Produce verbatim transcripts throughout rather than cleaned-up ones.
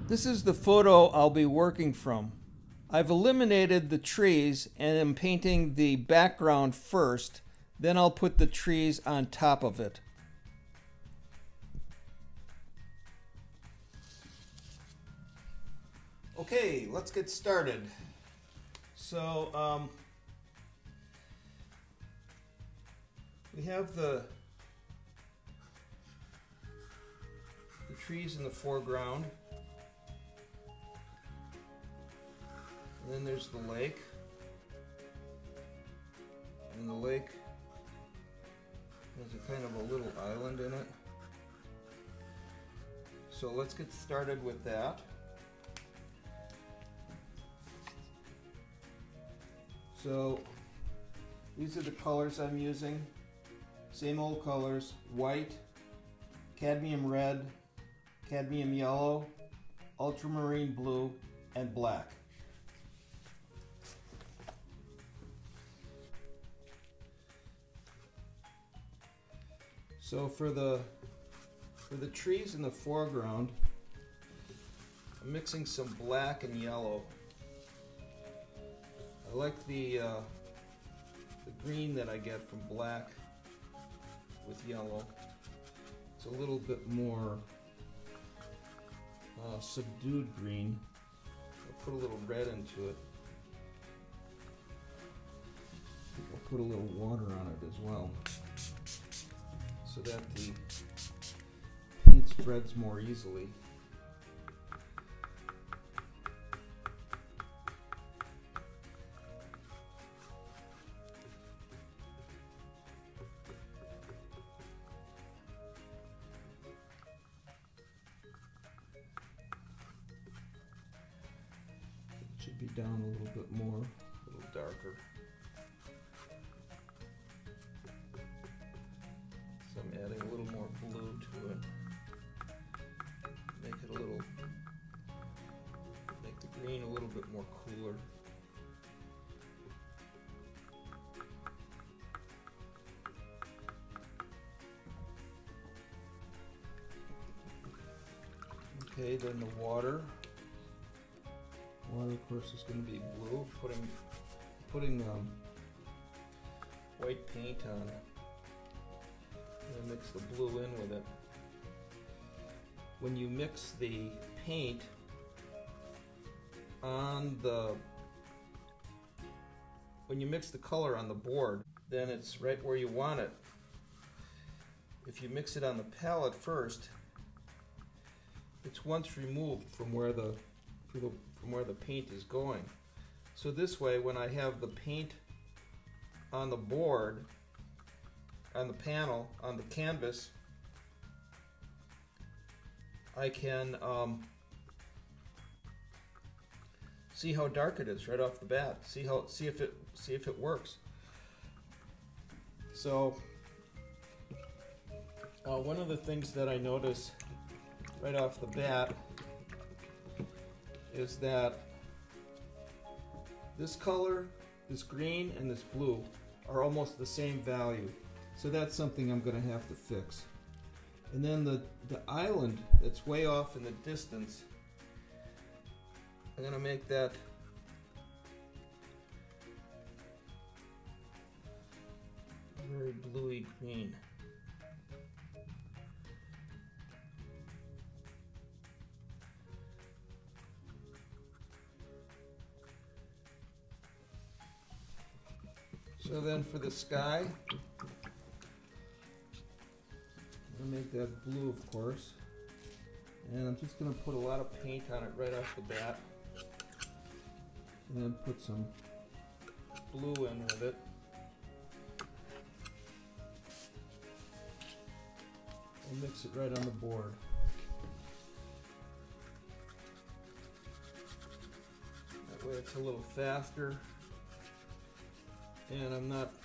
This is the photo I'll be working from. I've eliminated the trees and am painting the background first, then I'll put the trees on top of it. Okay, let's get started. So, um, we have the, the trees in the foreground. And then there's the lake. And the lake has a kind of a little island in it. So let's get started with that. So these are the colors I'm using. Same old colors: white, cadmium red, cadmium yellow, ultramarine blue, and black. So for the for the trees in the foreground, I'm mixing some black and yellow. I like the uh, the green that I get from black with yellow. It's a little bit more uh, subdued green. I'll put a little red into it. I'll put a little water on it as well, so that the paint spreads more easily. It should be down a little bit more, a little darker. So I'm adding a little more blue to it. Make it a little, make the green a little bit more cooler. Okay, then the water. Water, of course, is going to be blue. Putting, putting um, white paint on it. And mix the blue in with it. When you mix the paint on the, when you mix the color on the board, then it's right where you want it. If you mix it on the palette first, it's once removed from where the, from where the paint is going. So this way, when I have the paint on the board, on the panel, on the canvas, I can um, see how dark it is right off the bat. See how, see if it, see if it works. So, uh, one of the things that I notice right off the bat is that this color, this green, and this blue are almost the same value. So that's something I'm going to have to fix. And then the, the island that's way off in the distance, I'm going to make that very bluey green. So then for the sky, I'm going to make that blue, of course, and I'm just going to put a lot of paint on it right off the bat, and then put some blue in with it. And mix it right on the board. That way it's a little faster, and I'm not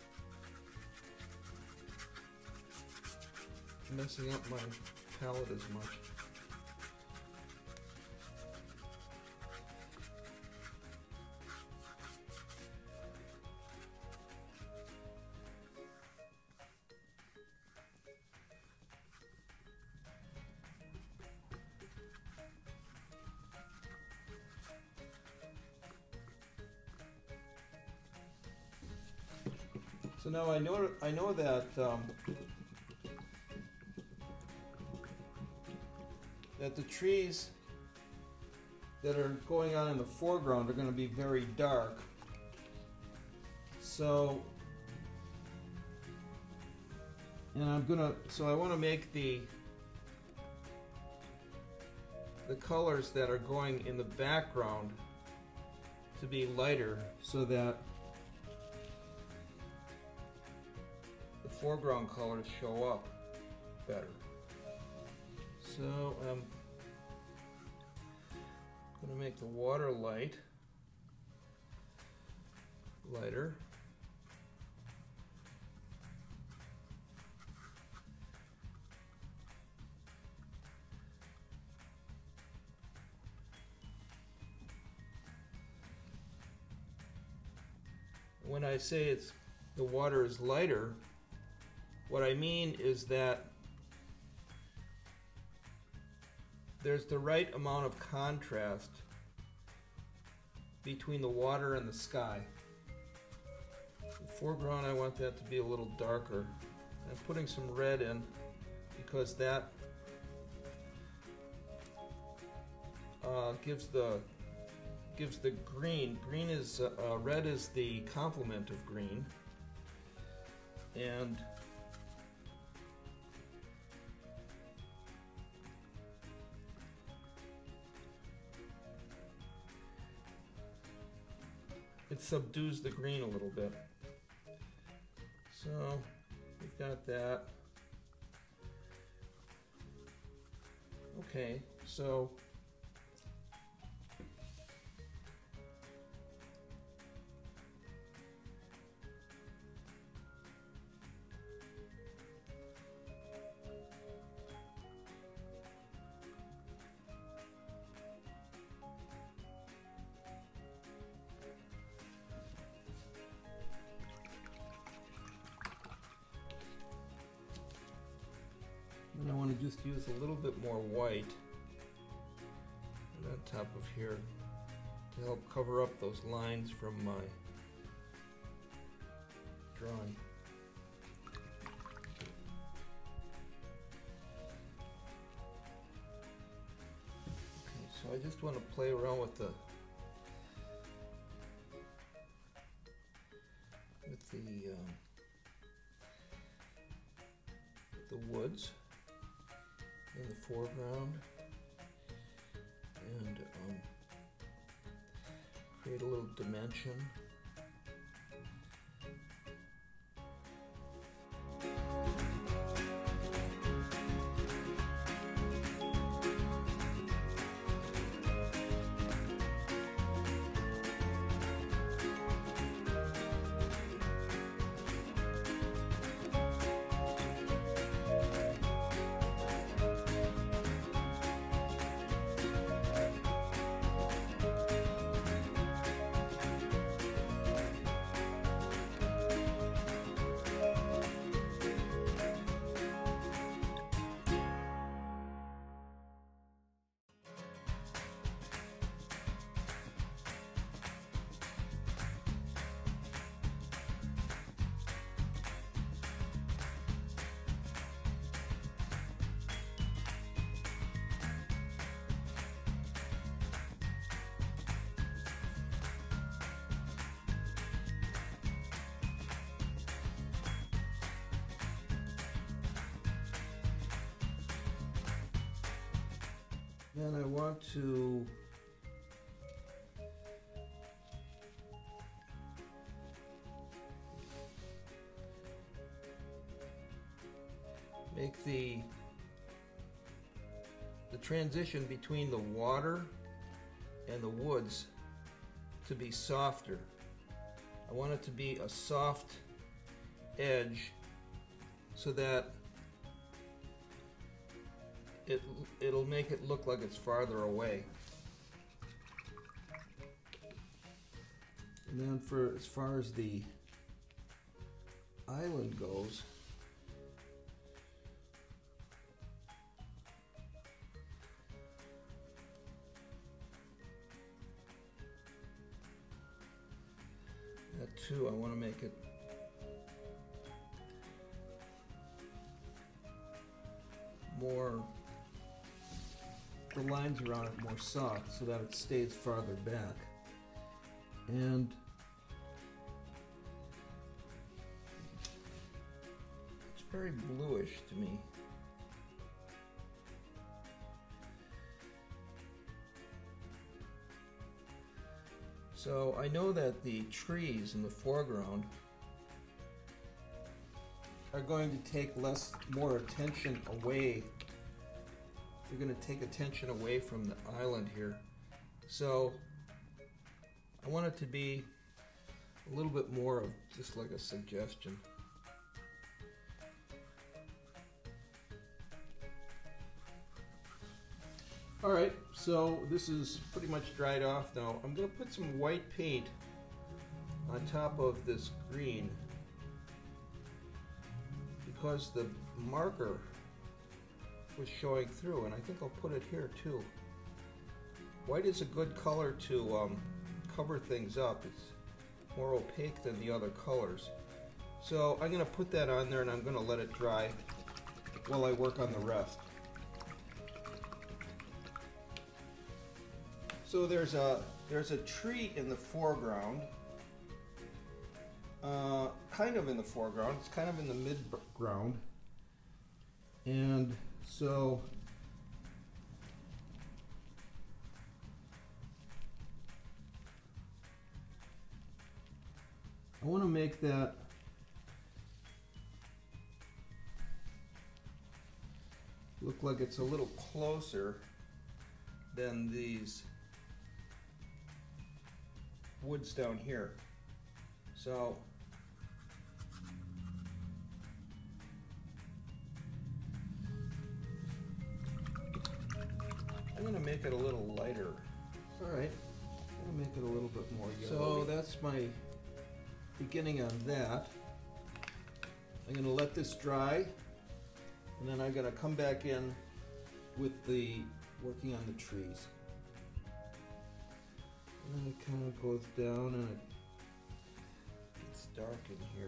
messing up my palette as much. So now I know I know that um, that the trees that are going on in the foreground are going to be very dark. So, and I'm gonna, so I want to make the the colors that are going in the background to be lighter so that the foreground colors show up better. So I'm going to make the water light lighter. When I say it's the water is lighter, what I mean is that there's the right amount of contrast between the water and the sky. The foreground, I want that to be a little darker. I'm putting some red in because that uh, gives the gives the green. Green is uh, uh, red is the complement of green, and it subdues the green a little bit. So we've got that. Okay, so and I want to just use a little bit more white on top of here to help cover up those lines from my drawing. Okay, so I just want to play around with the with the um, the woods in the foreground, and um, create a little dimension. Then I want to make the the transition between the water and the woods to be softer. I want it to be a soft edge so that It, it'll make it look like it's farther away. And then for as far as the island goes, that too, I want to make it more, the lines around it more soft so that it stays farther back. And it's very bluish to me. So I know that the trees in the foreground are going to take less, more attention away. They're going to take attention away from the island here. So I want it to be a little bit more of just like a suggestion. Alright, so this is pretty much dried off now. I'm going to put some white paint on top of this green because the marker was showing through, and I think I'll put it here too. White is a good color to um, cover things up. It's more opaque than the other colors. So I'm going to put that on there and I'm going to let it dry while I work on the rest. So there's a there's a tree in the foreground, uh, kind of in the foreground. It's kind of in the mid-ground, and so I want to make that look like it's a little closer than these woods down here. So I'm going to make it a little lighter. Alright, I'm going to make it a little bit more yellow. So that's my beginning on that. I'm going to let this dry, and then I'm going to come back in with the working on the trees. And then it kind of goes down and it gets dark in here.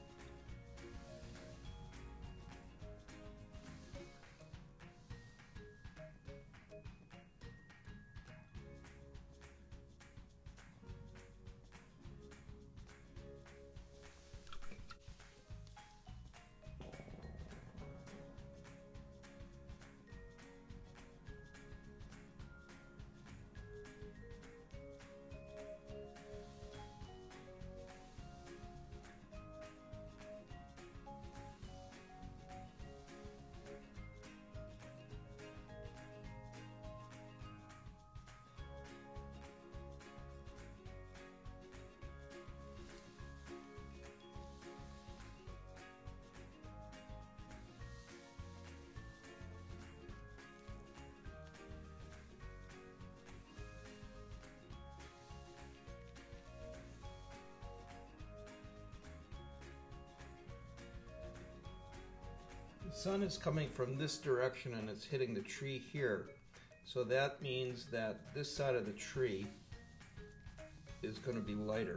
The sun is coming from this direction and it's hitting the tree here. So that means that this side of the tree is going to be lighter.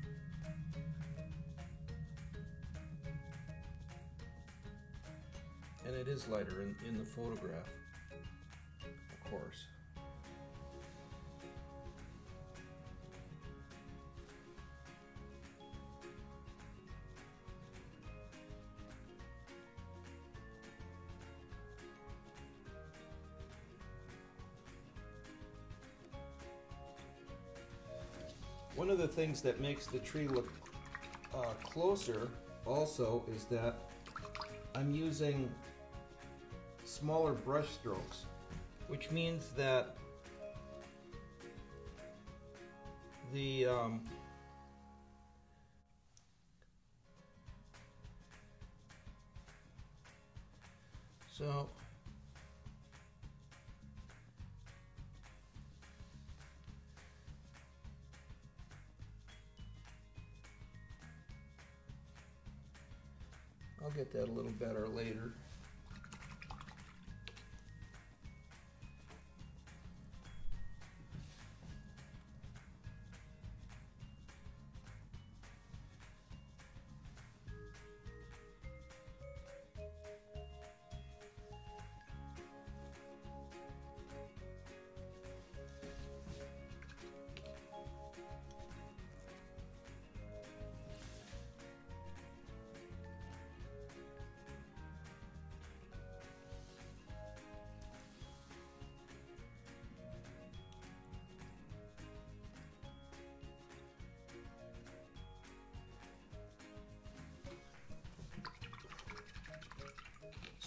And it is lighter in, in the photograph, of course. One of the things that makes the tree look uh, closer also is that I'm using smaller brush strokes, which means that the um, so I'll get that a little better later.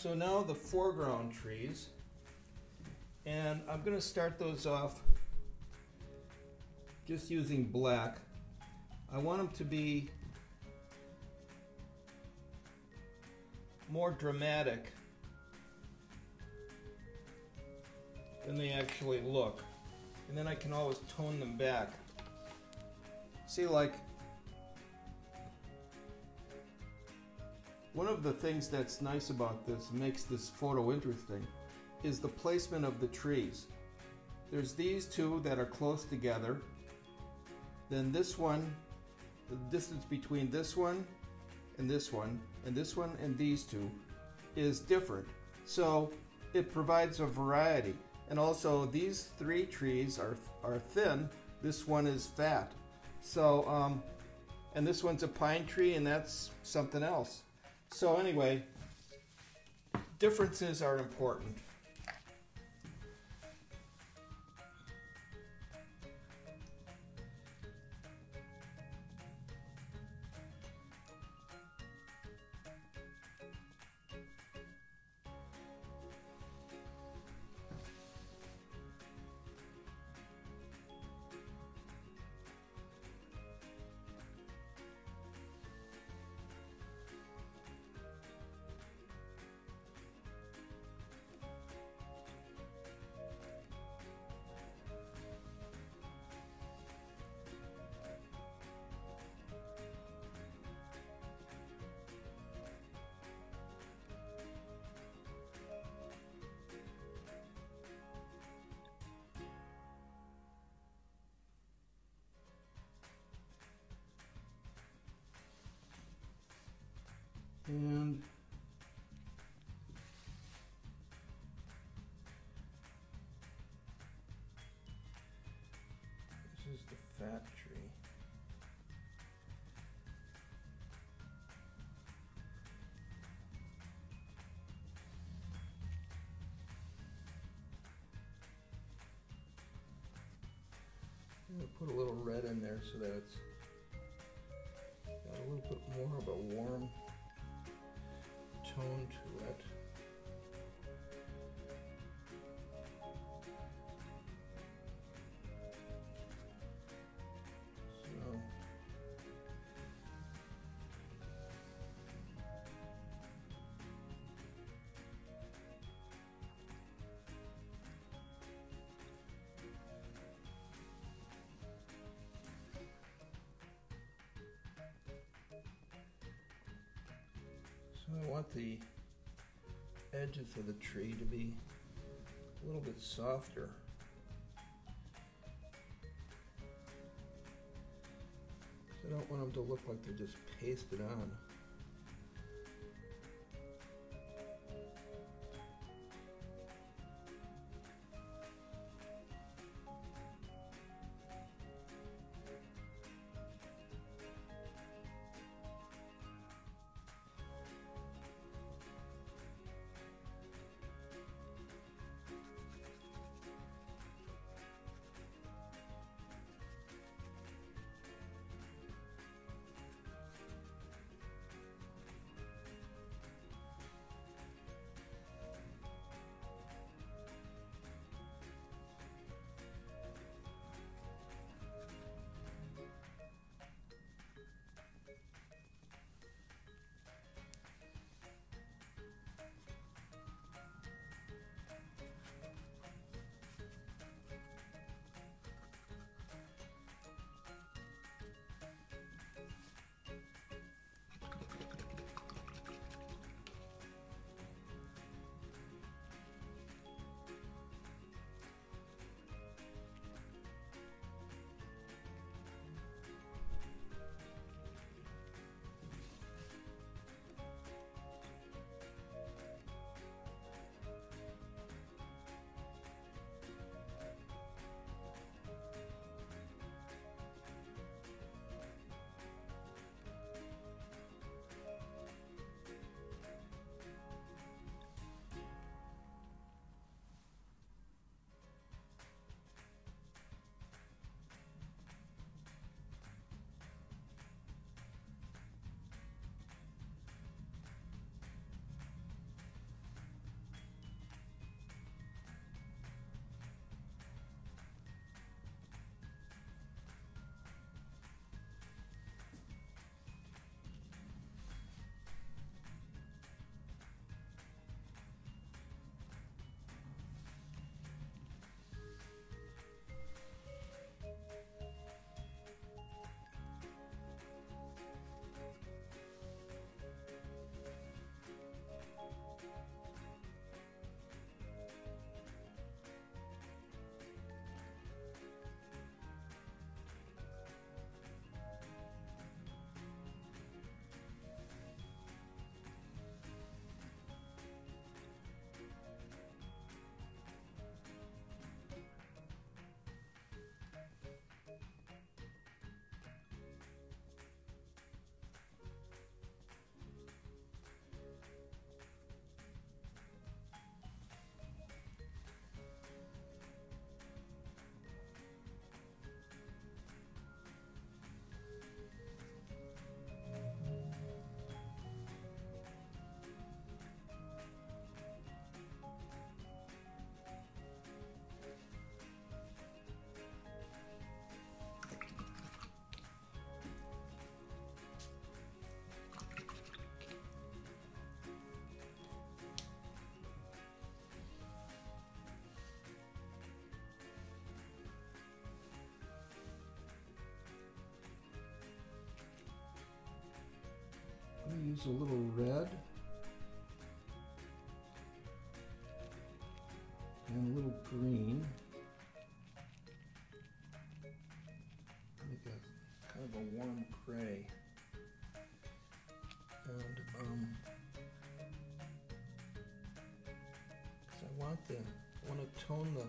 So now the foreground trees, and I'm going to start those off just using black. I want them to be more dramatic than they actually look. And then I can always tone them back. See, like, one of the things that's nice about this, makes this photo interesting, is the placement of the trees. There's these two that are close together. Then this one, the distance between this one and this one, and this one and these two is different. So it provides a variety. And also these three trees are, are thin, this one is fat. So, um, and this one's a pine tree and that's something else. So anyway, differences are important. And this is the fat tree. I'm going to put a little red in there so that it's got a little bit more of a warm tone to it. So So I want the edges of the tree to be a little bit softer. I don't want them to look like they're just pasted on. use a little red and a little green. Make a kind of a warm gray. And um, because I want the, I want to tone the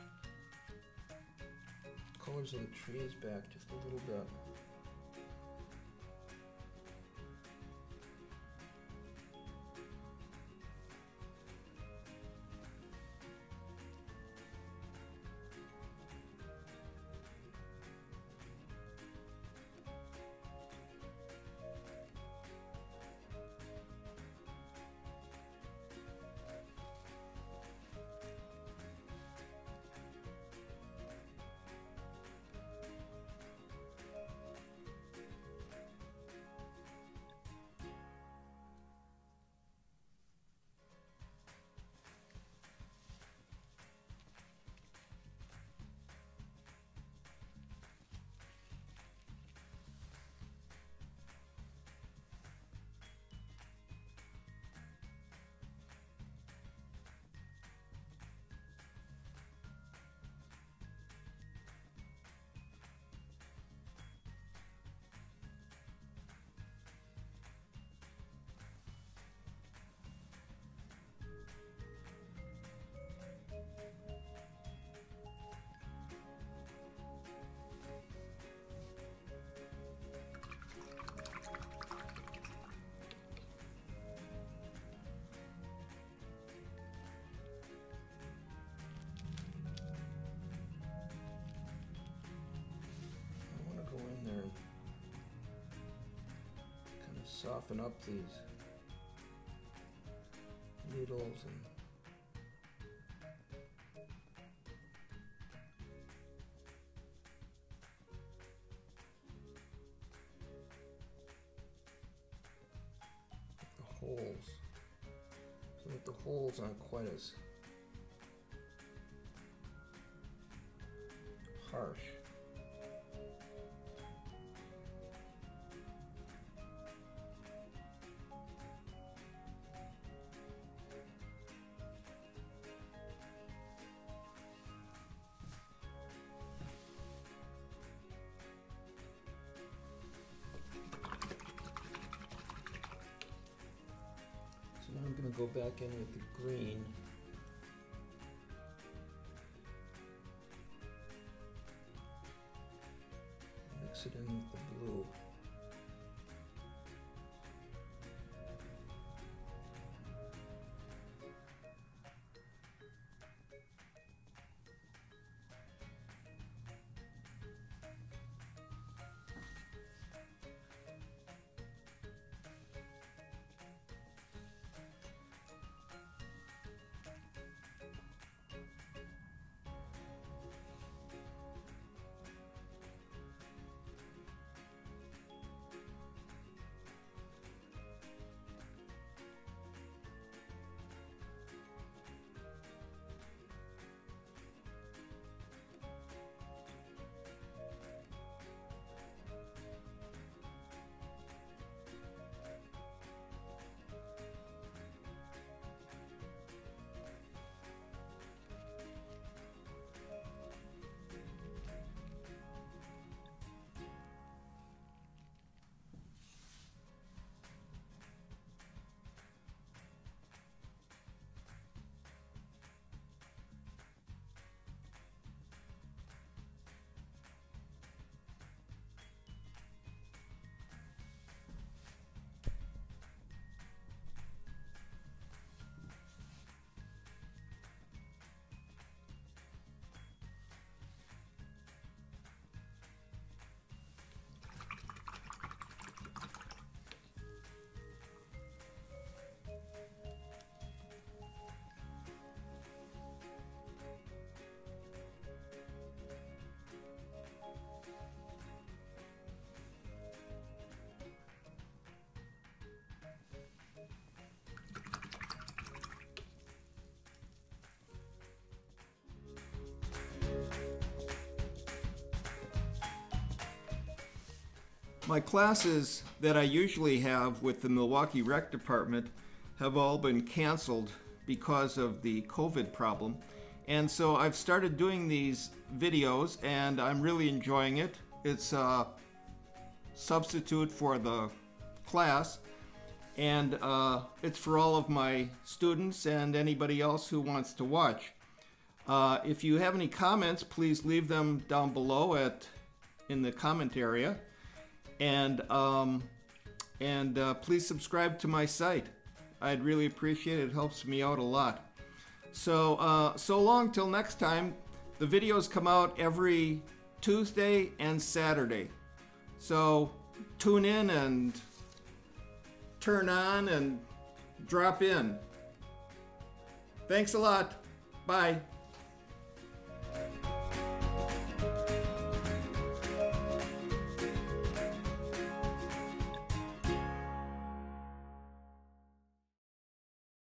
colors of the trees back just a little bit. Soften up these needles and the holes, so that the holes aren't quite as harsh. Now I'm going to go back in with the green. Mix it in with the blue. My classes that I usually have with the Milwaukee Rec Department have all been canceled because of the COVID problem. And so I've started doing these videos and I'm really enjoying it. It's a substitute for the class, and uh, it's for all of my students and anybody else who wants to watch. Uh, if you have any comments, please leave them down below at in the comment area. And, um, and uh, please subscribe to my site. I'd really appreciate it. It helps me out a lot. So, uh, so long till next time. The videos come out every Tuesday and Saturday. So tune in and turn on and drop in. Thanks a lot. Bye.